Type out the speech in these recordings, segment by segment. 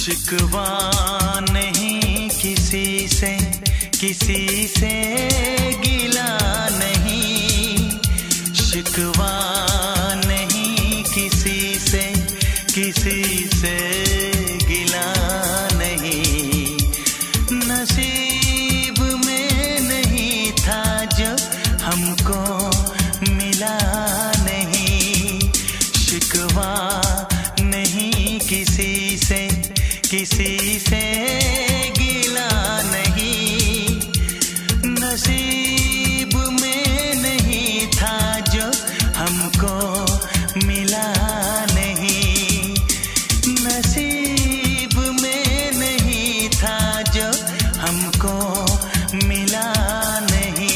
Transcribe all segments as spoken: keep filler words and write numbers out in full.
शिकवा नहीं किसी से, किसी से गिला नहीं। शिकवा नहीं किसी से, किसी से गिला नहीं। नसीब में नहीं था जो हमको मिला नहीं। शिकवा नहीं किसी से, किसी से गिला नहीं। नसीब में नहीं था जो हमको मिला नहीं। नसीब में नहीं था जो हमको मिला नहीं।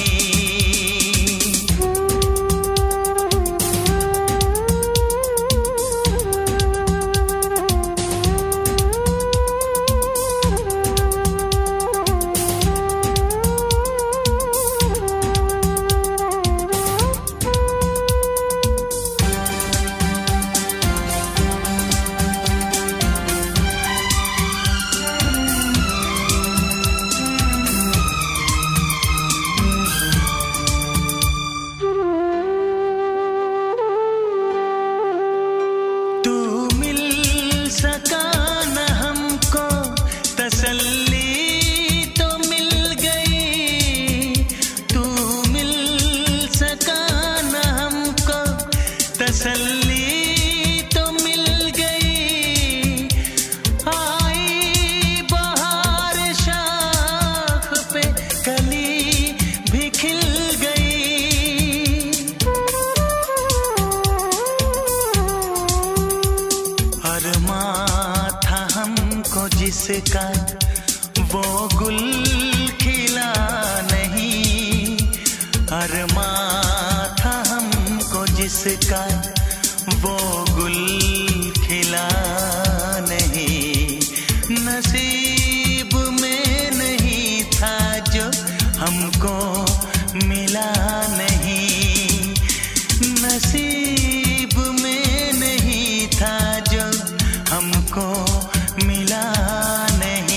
तसल्ली तो मिल गई। आई बहार शाख पे कली भी खिल गई। अरमां था हमको जिसका वो गुल खिला नहीं। अरमां था हमको जिसका वो गुल खिला नहीं। नसीब में नहीं था जो हमको मिला नहीं। नसीब में नहीं था जो हमको मिला नहीं।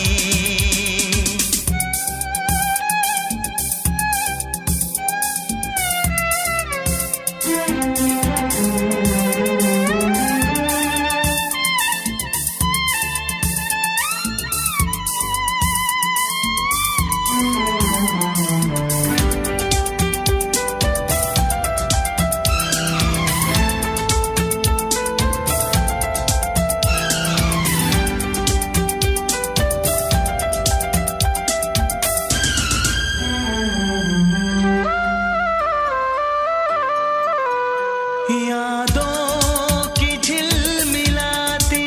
यादों की झिलमिलाती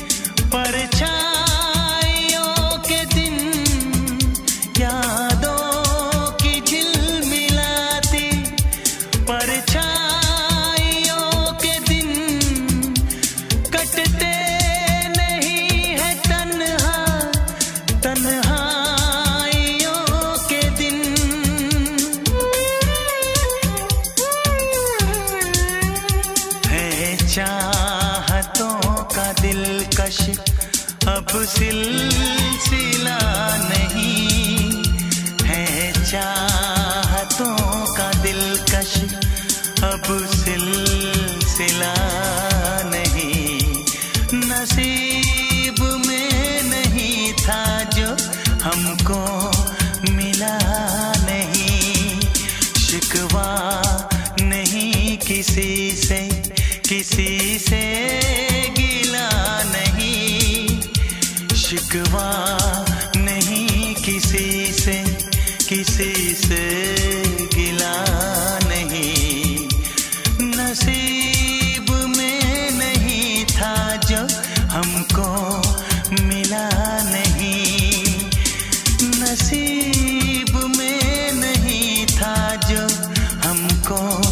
परछाइयों के दिन। यादों की झिलमिलाती परछाइयों के दिन। कटते नहीं है तन्हा तन्हाइयों के दिन। चाहतों का दिलकश अब सिलसिला नहीं है। चाहतों का दिलकश अब सिलसिला नहीं। नसीब में नहीं था जो हमको मिला नहीं। शिकवा नहीं किसी से, किसी से गिला नहीं। शिकवा नहीं किसी से, किसी से गिला नहीं। नसीब में नहीं था जो हमको मिला नहीं। नसीब में नहीं था जो हमको